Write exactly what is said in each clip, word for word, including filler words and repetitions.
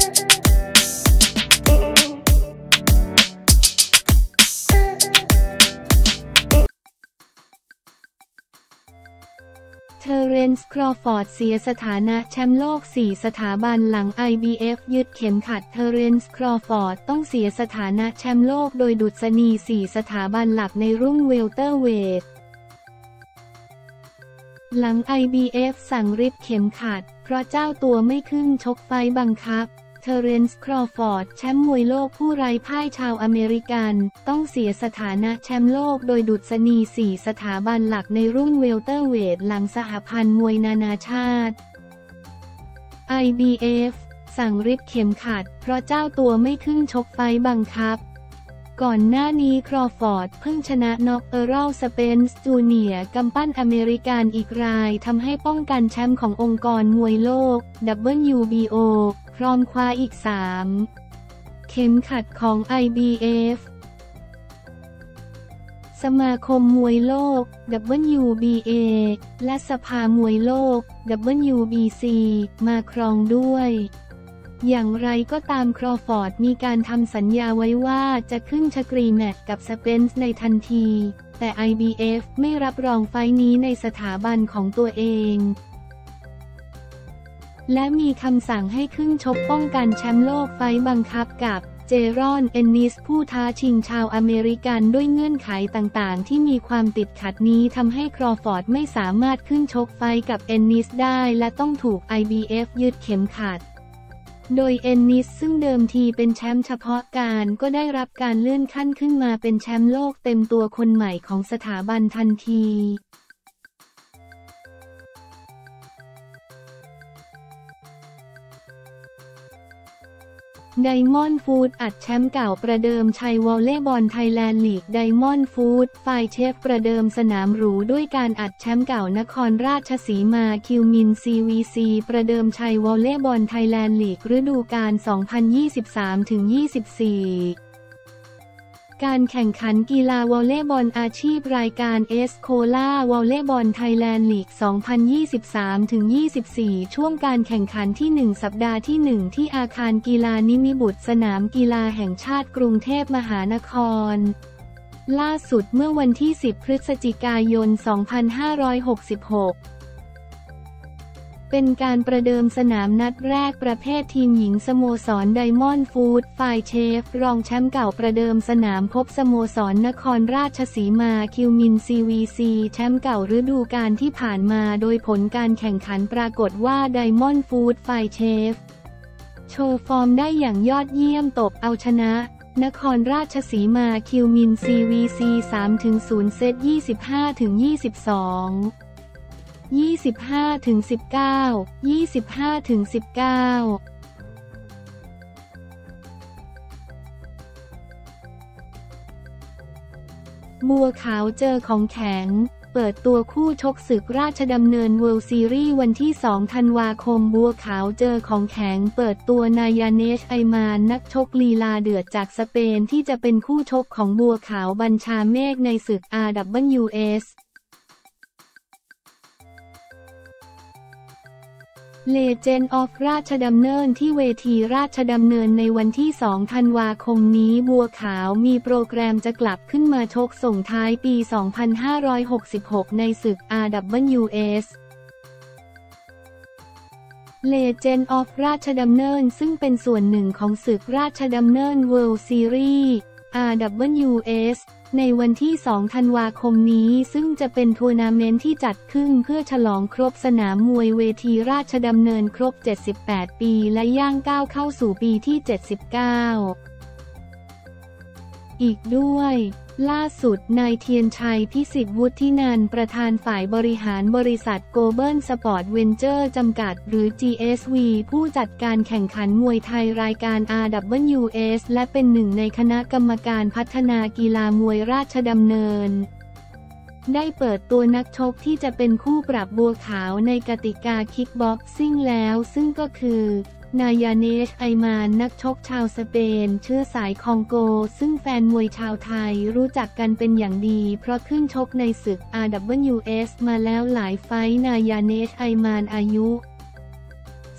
เทอเรนซ์ ครอฟอร์ดเสียสถานะแชมป์โลกสี่สถาบันหลัง ไอ บี เอฟ ยึดเข็มขัดเทอเรนซ์ ครอฟอร์ดต้องเสียสถานะแชมป์โลกโดยดุษฎีสี่สถาบันหลักในรุ่นเวลเตอร์เวทหลัง ไอ บี เอฟ สั่งริบเข็มขัดเพราะเจ้าตัวไม่ขึ้นชกไฟบังคับเทอเรนซ์ ครอฟอร์ดแชมป์มวยโลกผู้ไร้พ่ายชาวอเมริกันต้องเสียสถานะแชมป์โลกโดยดุษฎีสี่สถาบันหลักในรุ่นเวลเตอร์เวทหลังสหพันธ์มวยนานาชาติ ไอ บี เอฟ สั่งริบเข็มขัดเพราะเจ้าตัวไม่ขึ้นชกไฟบังคับก่อนหน้านี้ครอฟอร์ดเพิ่งชนะน็อกเออรัล สเปนซ์ จูเนียร์กำปั้นอเมริกันอีกรายทำให้ป้องกันแชมป์ขององค์กรมวยโลก ดับเบิลยู บี โอ พร้อมคว้าอีกสามเข็มขัดของ ไอ บี เอฟ สมาคมมวยโลก ดับเบิลยู บี เอ และสภามวยโลก ดับเบิลยู บี ซี มาครองด้วยอย่างไรก็ตามครอฟอร์ดมีการทำสัญญาไว้ว่าจะขึ้นชกรีแมตช์กับสเปนซ์ในทันทีแต่ ไอ บี เอฟ ไม่รับรองไฟท์นี้ในสถาบันของตัวเองและมีคำสั่งให้ขึ้นชกป้องกันแชมป์โลกไฟท์บังคับกับเจรอน เอนนิสผู้ท้าชิงชาวอเมริกันด้วยเงื่อนไขต่างๆที่มีความติดขัดนี้ทำให้ครอฟอร์ดไม่สามารถขึ้นชกไฟท์กับเอนนิสได้และต้องถูก ไอ บี เอฟ ยึดเข็มขัดโดยเอนนิสซึ่งเดิมทีเป็นแชมป์เฉพาะการก็ได้รับการเลื่อนขั้นขึ้นมาเป็นแชมป์โลกเต็มตัวคนใหม่ของสถาบันทันทีไดมอนด์ฟูดอัดแชมป์เก่าประเดิมชัยวอลเลย์บอลไทยแลนด์ลีกไดมอนด์ฟูดฝ่ายเชฟประเดิมสนามหรูด้วยการอัดแชมป์เก่านครราชสีมาคิวมิน ซี วี ซี ประเดิมชัยวอลเลย์บอลไทยแลนด์ลีกฤดูกาล สองพันยี่สิบสาม ถึง ยี่สิบสี่การแข่งขันกีฬาวอลเลย์บอลอาชีพรายการเอสโคลาวอลเลย์บอลไทยแลนด์ลีก สองพันยี่สิบสาม ถึง ยี่สิบสี่ ช่วงการแข่งขันที่ หนึ่ง สัปดาห์ที่ หนึ่ง ที่อาคารกีฬานิมิบุตรสนามกีฬาแห่งชาติกรุงเทพมหานครล่าสุดเมื่อวันที่ สิบ พฤศจิกายน สองพันห้าร้อยหกสิบหกเป็นการประเดิมสนามนัดแรกประเภททีมหญิงสโมสรไดมอนด์ฟูดฝ่ายเชฟรองแชมป์เก่าประเดิมสนามพบสโมสรนครราชสีมาคิวมิน ซี วี ซี แชมป์เก่าฤดูกาลที่ผ่านมาโดยผลการแข่งขันปรากฏว่าไดมอนด์ฟูดฝ่ายเชฟโชว์ฟอร์มได้อย่างยอดเยี่ยมตบเอาชนะนครราชสีมาคิวมิน ซี วี ซี สาม ศูนย์ เซต ยี่สิบห้า ถึง ยี่สิบสองยี่สิบห้า ถึง สิบเก้า ยี่สิบห้า ถึง สิบเก้า บัวขาวเจอของแข็งเปิดตัวคู่ชกศึกราชดำเนินเวิลด์ซีรีส์วันที่ สอง ธันวาคมบัวขาวเจอของแข็งเปิดตัวนายาเนช ไอมานนักชกลีลาเดือดจากสเปนที่จะเป็นคู่ชกของบัวขาวบัญชาเมฆในศึก อาร์ ดับเบิลยู เอสเลเจนด์ออฟราชดำเนินที่เวทีราชดำเนินในวันที่ สอง ธันวาคมนี้บัวขาวมีโปรแกรมจะกลับขึ้นมาชกส่งท้ายปี สองพันห้าร้อยหกสิบหก ในศึก อาร์ ดับเบิลยู เอส Legend of ราชดำเนินซึ่งเป็นส่วนหนึ่งของศึกราชดำเนิน World Series อาร์ ดับเบิลยู เอส ในวันที่ สอง ธันวาคมนี้ซึ่งจะเป็นทัวร์นาเมนต์ที่จัดขึ้นเพื่อฉลองครบสนามมวยเวทีราชดำเนินครบ เจ็ดสิบแปด ปีและย่างก้าวเข้าสู่ปีที่ เจ็ดสิบเก้า อีกด้วยล่าสุดนายเทียนชัยพิสิทธิ์วุฒินันท์ประธานฝ่ายบริหารบริษัทโกลบอลสปอร์ตเวนเจอร์จำกัดหรือ จี เอส วี ผู้จัดการแข่งขันมวยไทยรายการ อาร์ ดับเบิลยู เอส และเป็นหนึ่งในคณะกรรมการพัฒนากีฬามวยราชดำเนินได้เปิดตัวนักชกที่จะเป็นคู่ปรับบัวขาวในกติกาคิกบ็อกซิ่งแล้วซึ่งก็คือนายาเนช ไอมานนักชกชาวสเปนเชื้อสายคองโกซึ่งแฟนมวยชาวไทยรู้จักกันเป็นอย่างดีเพราะขึ้นชกในศึก อาร์ ดับเบิลยู เอส มาแล้วหลายไฟท์นายาเนช ไอมานอายุ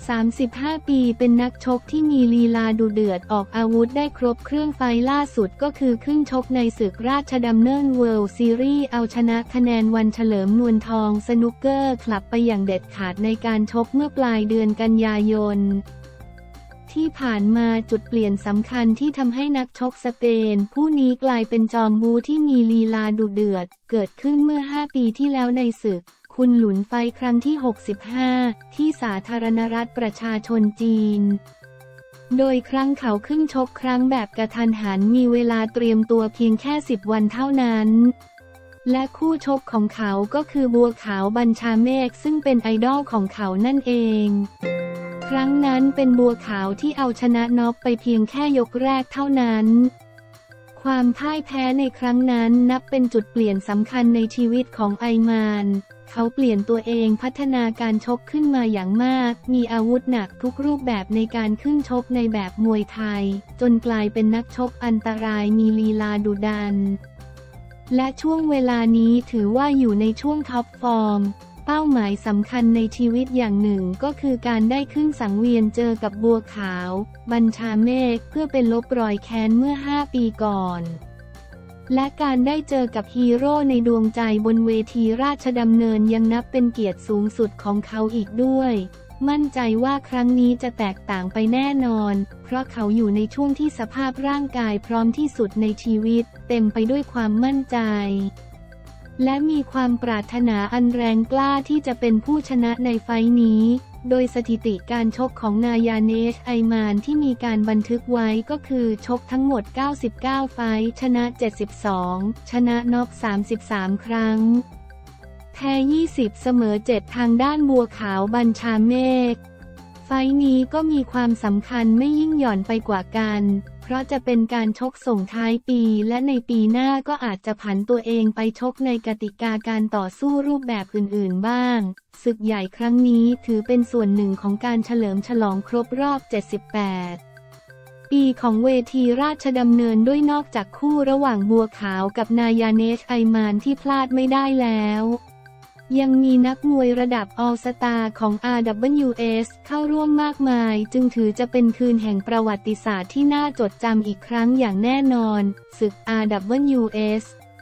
สามสิบห้า ปีเป็นนักชกที่มีลีลาดุเดือดออกอาวุธได้ครบเครื่องไฟล่าสุดก็คือขึ้นชกในศึกราชดำเนินเวิลด์ซีรีส์เอาชนะคะแนนวันเฉลิมนวลทองสนุกเกอร์คลับไปอย่างเด็ดขาดในการชกเมื่อปลายเดือนกันยายนที่ผ่านมาจุดเปลี่ยนสำคัญที่ทำให้นักชกสเปนผู้นี้กลายเป็นจอมบูที่มีลีลาดุเดือดเกิดขึ้นเมื่อห้าปีที่แล้วในศึกคุณหลุนไฟครั้งที่หกสิบห้าที่สาธารณรัฐประชาชนจีนโดยครั้งเขาขึ้นชกครั้งแบบกระทันหันมีเวลาเตรียมตัวเพียงแค่สิบวันเท่านั้นและคู่ชกของเขาก็คือบัวขาวบัญชาเมฆซึ่งเป็นไอดอลของเขานั่นเองครั้งนั้นเป็นบัวขาวที่เอาชนะน็อกไปเพียงแค่ยกแรกเท่านั้นความพ่ายแพ้ในครั้งนั้นนับเป็นจุดเปลี่ยนสำคัญในชีวิตของไอมานเขาเปลี่ยนตัวเองพัฒนาการชกขึ้นมาอย่างมากมีอาวุธหนักทุกรูปแบบในการขึ้นชกในแบบมวยไทยจนกลายเป็นนักชกอันตรายมีลีลาดุดันและช่วงเวลานี้ถือว่าอยู่ในช่วงท็อปฟอร์มเป้าหมายสำคัญในชีวิตอย่างหนึ่งก็คือการได้ขึ้นสังเวียนเจอกับบัวขาวบัญชาเมฆเพื่อเป็นลบรอยแค้นเมื่อห้าปีก่อนและการได้เจอกับฮีโร่ในดวงใจบนเวทีราชดำเนินยังนับเป็นเกียรติสูงสุดของเขาอีกด้วยมั่นใจว่าครั้งนี้จะแตกต่างไปแน่นอนเพราะเขาอยู่ในช่วงที่สภาพร่างกายพร้อมที่สุดในชีวิตเต็มไปด้วยความมั่นใจและมีความปรารถนาอันแรงกล้าที่จะเป็นผู้ชนะในไฟท์นี้โดยสถิติการชกของนายาเนชไอมานที่มีการบันทึกไว้ก็คือชกทั้งหมดเก้าสิบเก้าไฟท์ชนะเจ็ดสิบสองชนะน็อกสามสิบสามครั้งแพ้ยี่สิบเสมอเจ็ดทางด้านบัวขาวบัญชาเมฆไฟท์นี้ก็มีความสำคัญไม่ยิ่งหย่อนไปกว่ากันเพราะจะเป็นการชกส่งท้ายปีและในปีหน้าก็อาจจะผันตัวเองไปชกในกติกาการต่อสู้รูปแบบอื่นๆบ้างศึกใหญ่ครั้งนี้ถือเป็นส่วนหนึ่งของการเฉลิมฉลองครบรอบเจ็ดสิบแปดปีของเวทีราชดำเนินด้วยนอกจากคู่ระหว่างบัวขาวกับนายาเนชไอมานที่พลาดไม่ได้แล้วยังมีนักมวยระดับออลสตาร์ของ อาร์ ดับเบิลยู เอส เข้าร่วมมากมายจึงถือจะเป็นคืนแห่งประวัติศาสตร์ที่น่าจดจำอีกครั้งอย่างแน่นอนศึก อาร์ ดับเบิลยู เอส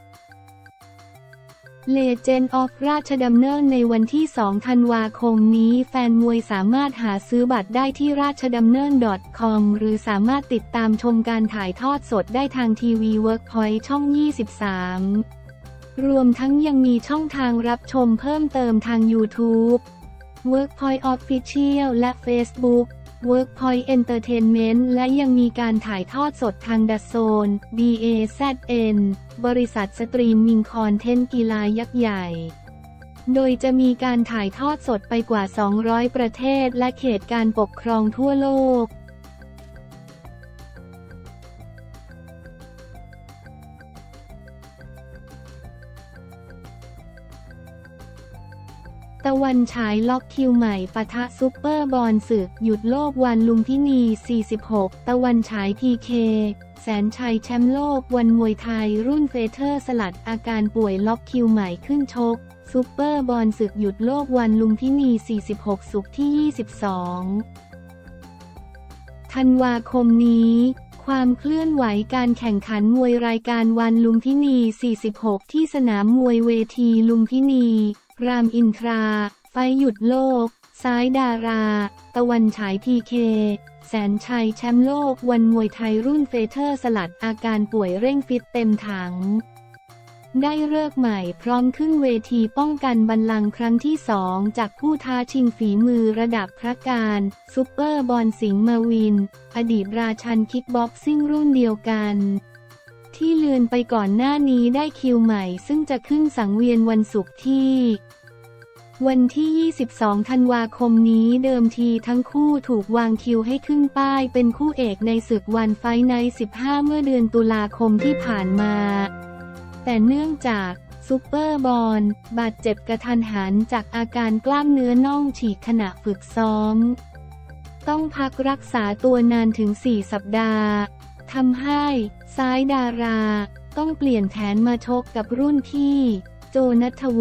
Legend of ราชดำเนินในวันที่ สอง ธันวาคมนี้แฟนมวยสามารถหาซื้อบัตรได้ที่ราชดำเนิน .com หรือสามารถติดตามชมการถ่ายทอดสดได้ทางทีวีเวิร์กพอยท์ช่อง ยี่สิบสามรวมทั้งยังมีช่องทางรับชมเพิ่มเติมทาง YouTube Workpoint Official และ Facebook Workpoint Entertainment และยังมีการถ่ายทอดสดทาง ดัซ โซน ดี เอ แซด เอ็น บริษัทสตรีมมิ่งคอนเทนต์กีฬายักษ์ใหญ่โดยจะมีการถ่ายทอดสดไปกว่าสองร้อยประเทศและเขตการปกครองทั่วโลกตะวันฉายล็อกคิวใหม่ปะทะซุปเปอร์บอลศึกหยุดโลกวันลุมพินี สี่สิบหก ตะวันฉาย พี เค แสนชัยแชมป์โลกวันมวยไทยรุ่นเฟเธอร์สลัดอาการป่วยล็อกคิวใหม่ขึ้นชกซุปเปอร์บอลศึกหยุดโลกวันลุมพินี สี่สิบหก ศุกร์ที่ ยี่สิบสอง ธันวาคมนี้ความเคลื่อนไหวการแข่งขันมวยรายการวันลุมพินี สี่สิบหก ที่สนามมวยเวทีลุมพินีรามอินทราไฟหยุดโลกซ้ายดาราตะวันฉาย พี เค แสนชัยแชมป์โลกวันมวยไทยรุ่นเฟเธอร์สลัดอาการป่วยเร่งฟิตเต็มถังได้ฤกษ์ใหม่พร้อมขึ้นเวทีป้องกันบัลลังก์ครั้งที่สองจากผู้ท้าชิงฝีมือระดับพระการซุปเปอร์บอลสิงห์มาวินอดีตราชันคิกบ็อกซิ่งรุ่นเดียวกันที่เลือนไปก่อนหน้านี้ได้คิวใหม่ซึ่งจะขึ้นสังเวียนวันศุกร์ที่วันที่ ยี่สิบสอง ธันวาคมนี้เดิมทีทั้งคู่ถูกวางคิวให้ขึ้นป้ายเป็นคู่เอกในศึกวันไฟท์ไนท์ สิบห้า เมื่อเดือนตุลาคมที่ผ่านมาแต่เนื่องจากซุปเปอร์บอลบาดเจ็บกระทันหันจากอาการกล้ามเนื้อน่องฉีกขณะฝึกซ้อมต้องพักรักษาตัวนานถึงสี่สัปดาห์ทำให้ซ้ายดาราต้องเปลี่ยนแผนมาชกกับรุ่นพี่โจณัฐวุฒิ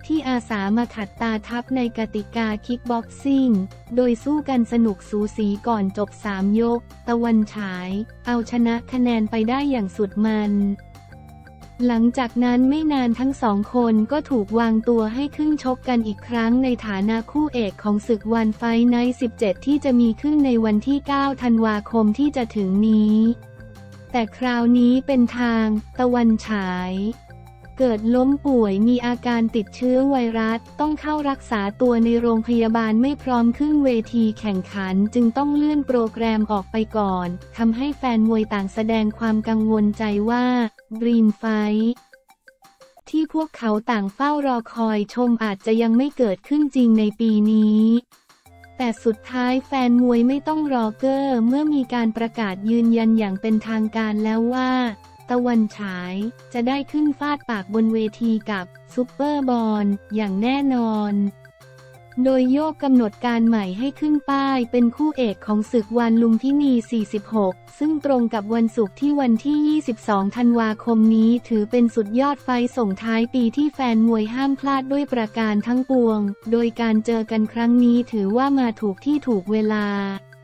ที่อาสามาขัดตาทับในกติกาคิกบ็อกซิ่งโดยสู้กันสนุกสูสีก่อนจบสามยกตะวันฉายเอาชนะคะแนนไปได้อย่างสุดมันหลังจากนั้นไม่นานทั้งสองคนก็ถูกวางตัวให้ขึ้นชกกันอีกครั้งในฐานะคู่เอกของศึกวันไฟท์ไนท์ สิบเจ็ดที่จะมีขึ้นในวันที่เก้าธันวาคมที่จะถึงนี้แต่คราวนี้เป็นทางตะวันฉายเกิดล้มป่วยมีอาการติดเชื้อไวรัสต้องเข้ารักษาตัวในโรงพยาบาลไม่พร้อมขึ้นเวทีแข่งขันจึงต้องเลื่อนโปรแกรมออกไปก่อนทำให้แฟนมวยต่างแสดงความกังวลใจว่าดรีมไฟท์ที่พวกเขาต่างเฝ้ารอคอยชมอาจจะยังไม่เกิดขึ้นจริงในปีนี้แต่สุดท้ายแฟนมวยไม่ต้องรอเกอร์เมื่อมีการประกาศยืนยันอย่างเป็นทางการแล้วว่าตะวันฉายจะได้ขึ้นฟาดปากบนเวทีกับซุปเปอร์บอลอย่างแน่นอนโดยโยกกำหนดการใหม่ให้ขึ้นป้ายเป็นคู่เอกของศึกวันลุมพินี สี่สิบหก ซึ่งตรงกับวันศุกร์ที่วันที่ ยี่สิบสอง ธันวาคมนี้ถือเป็นสุดยอดไฟท์ส่งท้ายปีที่แฟนมวยห้ามพลาดด้วยประการทั้งปวงโดยการเจอกันครั้งนี้ถือว่ามาถูกที่ถูกเวลา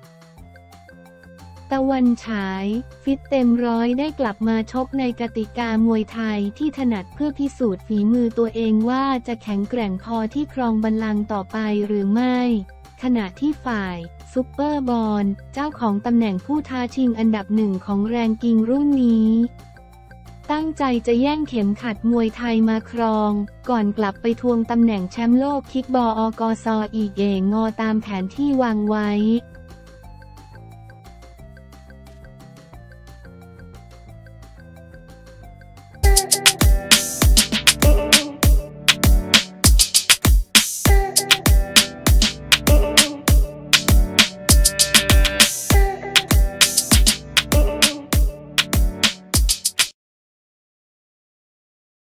ตะวันฉายฟิตเต็มร้อยได้กลับมาชกในกติกามวยไทยที่ถนัดเพื่อพิสูจน์ฝีมือตัวเองว่าจะแข็งแกร่งพอที่ครองบัลลังก์ต่อไปหรือไม่ขณะที่ฝ่ายซุปเปอร์บอลเจ้าของตำแหน่งผู้ท้าชิงอันดับหนึ่งของแรงกิ้งรุ่นนี้ตั้งใจจะแย่งเข็มขัดมวยไทยมาครองก่อนกลับไปทวงตำแหน่งแชมป์โลกคิกบออกซอีกเองงอตามแผนที่วางไว้